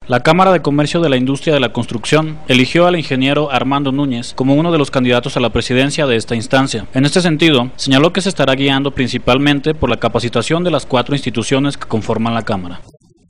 La Cámara de Comercio de la Industria de la Construcción eligió al ingeniero Armando Núñez como uno de los candidatos a la presidencia de esta instancia. En este sentido, señaló que se estará guiando principalmente por la capacitación de las 4 instituciones que conforman la Cámara.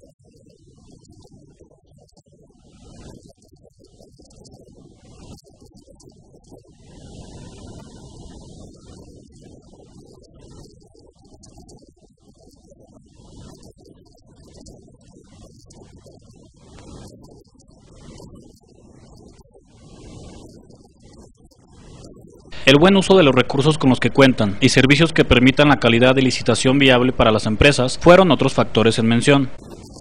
El buen uso de los recursos con los que cuentan y servicios que permitan la calidad de licitación viable para las empresas fueron otros factores en mención.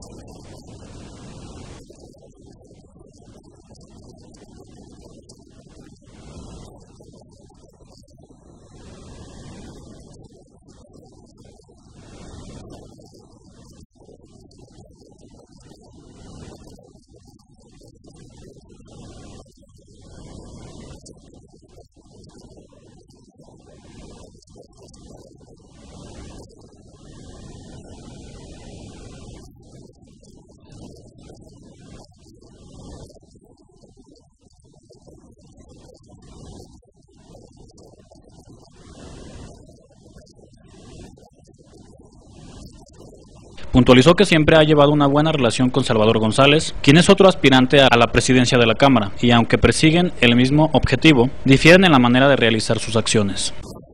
Puntualizó que siempre ha llevado una buena relación con Salvador González, quien es otro aspirante a la presidencia de la Cámara, y aunque persiguen el mismo objetivo, difieren en la manera de realizar sus acciones.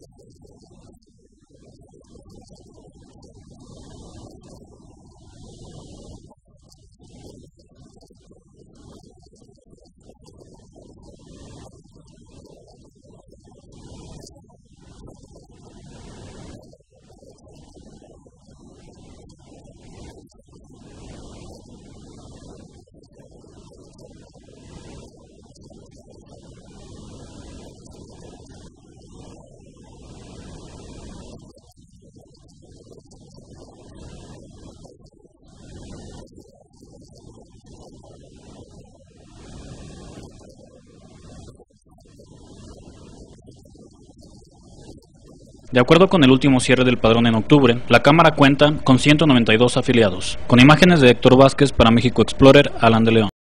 De acuerdo con el último cierre del padrón en octubre, la Cámara cuenta con 192 afiliados. Con imágenes de Héctor Vázquez para México Explorer, Alan de León.